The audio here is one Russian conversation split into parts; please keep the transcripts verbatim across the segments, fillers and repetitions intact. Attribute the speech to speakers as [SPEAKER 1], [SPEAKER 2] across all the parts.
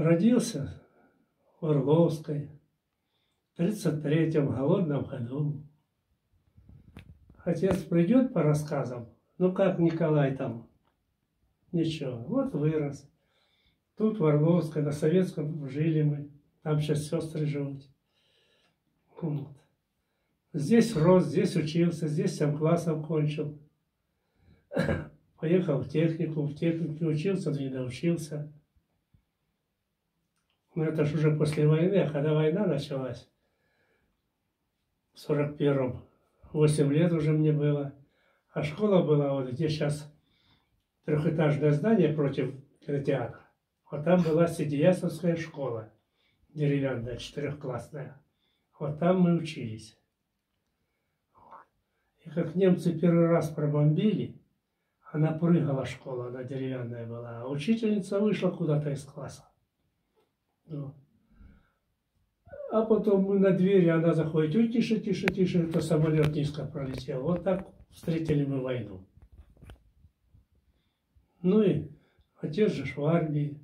[SPEAKER 1] родился в Орловской в тридцать третьем голодном году. Отец придет по рассказам, ну как Николай там, ничего, вот вырос. Тут в Орловской, на Советском жили мы, там сейчас сестры живут. Вот. Здесь рос, здесь учился, здесь семь классов кончил. Поехал в технику, в технике учился, но не доучился. Но это же уже после войны, а когда война началась, в сорок первом, восемь лет уже мне было, а школа была вот где сейчас трехэтажное здание против кинотеатра. Вот там была Сидиясовская школа, деревянная, четырехклассная. Вот там мы учились. И как немцы первый раз пробомбили, она прыгала, школа, она деревянная была, а учительница вышла куда-то из класса. Вот. А потом мы на двери, она заходит, ой, тише, тише, тише, это самолет низко пролетел. Вот так встретили мы войну. Ну и отец же в армии,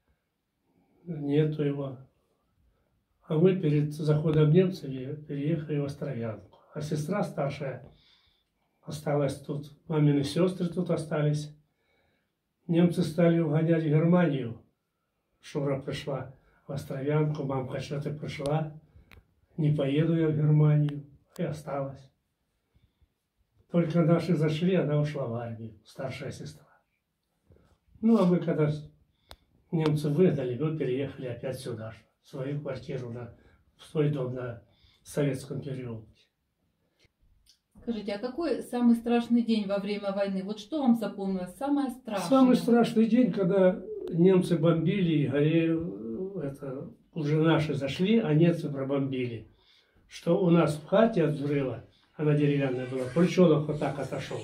[SPEAKER 1] нету его. А мы перед заходом немцев переехали в Островянку. А сестра старшая осталась тут, мамины сестры тут остались. Немцы стали угонять в Германию. Шура пришла в Островянку, мамка, что ты пришла? Не поеду я в Германию. И осталась. Только наши зашли, она ушла в армию, старшая сестра. Ну, а мы когда немцы выгнали, мы переехали опять сюда же, в свою квартиру, на, в свой дом на Советском переулке.
[SPEAKER 2] Скажите, а какой самый страшный день во время войны? Вот что вам запомнилось? Самое страшное?
[SPEAKER 1] Самый страшный день, когда немцы бомбили и горели, это, уже наши зашли, а немцы пробомбили. Что у нас в хате от взрыва, она деревянная была, Пульчонок вот так отошел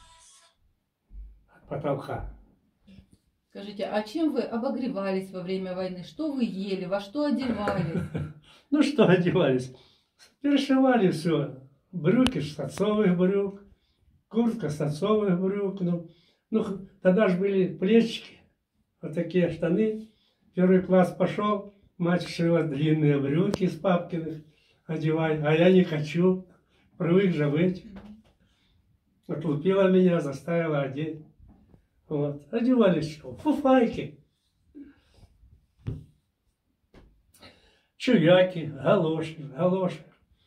[SPEAKER 1] от потолка.
[SPEAKER 2] Скажите, а чем вы обогревались во время войны? Что вы ели? Во что одевались?
[SPEAKER 1] Ну что одевались? Перешивали все. Брюки с отцовых брюк, куртка с отцовых брюк. Ну, ну тогда же были плечики, вот такие штаны. Первый класс пошел, мать шила длинные брюки с папкиных, одевай, а я не хочу, привык же быть. Отлупила меня, заставила одеть. Вот. Одевались что? Фуфайки, чувяки, галоши, галоши.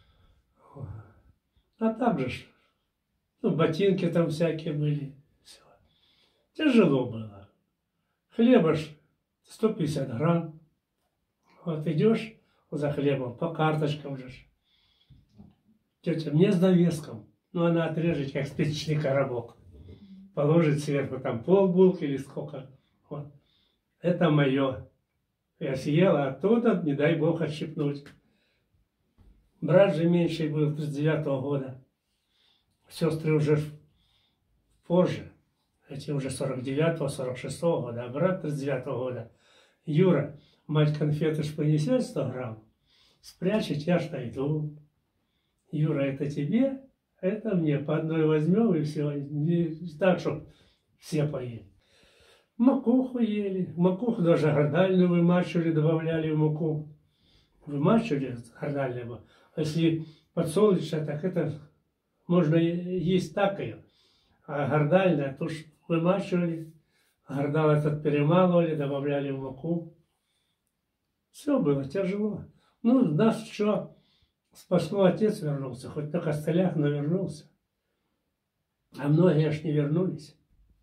[SPEAKER 1] А там же, ну, ботинки там всякие были. Все. Тяжело было. Хлеба ж сто пятьдесят грамм. Вот идешь за хлебом, по карточкам же. Тетя, мне с довеском. Ну, она отрежет, как спичечный коробок. Положит сверху там полбулки или сколько. Вот. Это мое. Я съела оттуда, не дай бог отщипнуть. Брат же меньший был тридцать девятого года. Сестры уже позже. Эти уже сорок девятого, сорок шестого года. А брат тридцать девятого года. Юра, мать конфеты ж принесет сто грамм. Спрячет, я ж найду. Юра, это тебе, это мне. По одной возьмем и все. Не так, чтобы все поели. Макуху ели. Макуху даже гордальную вымачивали, добавляли в муку. Вымачивали гордальную. Если подсолнечная, так это можно есть так ее. А гордальная, то ж вымачивали, гордал этот перемалывали, добавляли в муку. Все было тяжело. Ну, нас что, спасло, отец вернулся, хоть на костылях, но вернулся. А многие аж не вернулись.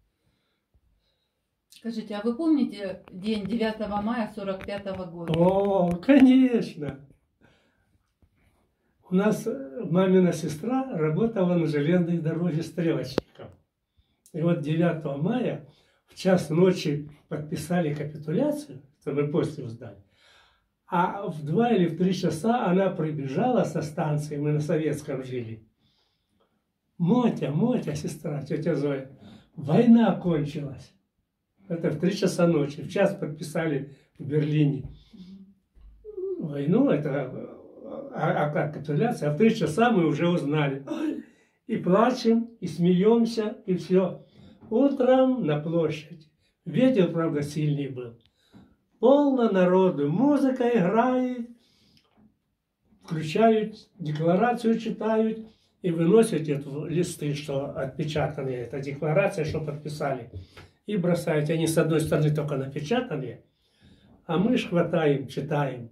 [SPEAKER 2] Скажите, а вы помните день девятого мая сорок пятого года?
[SPEAKER 1] О, конечно! У нас мамина сестра работала на железной дороге стрелочником. И вот девятого мая в час ночи подписали капитуляцию, это мы после узнали. А в два или в три часа она прибежала со станции, мы на Советском жили. Мотя, Мотя, сестра, тетя Зоя, война кончилась. Это в три часа ночи, в час подписали в Берлине войну, это... А, а как капитуляция? А в три часа мы уже узнали. И плачем, и смеемся, и все. Утром на площадь. Ветер, правда, сильный был. полно народу, музыка играет, включают, декларацию читают и выносят эти листы, что отпечатанные, это декларация, что подписали, и бросают. Они с одной стороны только напечатанные, а мы ж хватаем, читаем.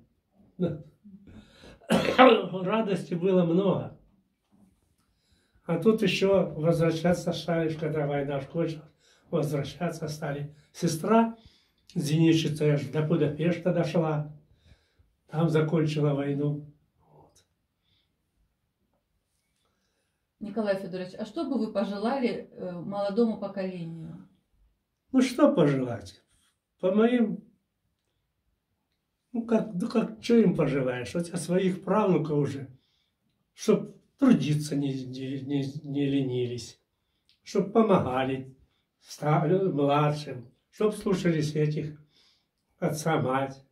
[SPEAKER 1] Радости было много. А тут еще возвращаться стали, когда война кончилась, возвращаться стали. Сестра зенитчица аж до Будапешта дошла, там закончила войну. Вот.
[SPEAKER 2] Николай Федорович, а что бы вы пожелали э, молодому поколению?
[SPEAKER 1] Ну что пожелать? По моим, ну как, ну как, что им пожелаешь? У тебя своих правнуков уже, чтоб трудиться не, не, не, не ленились, чтоб помогали старым, младшим, чтоб слушались этих отца, мать.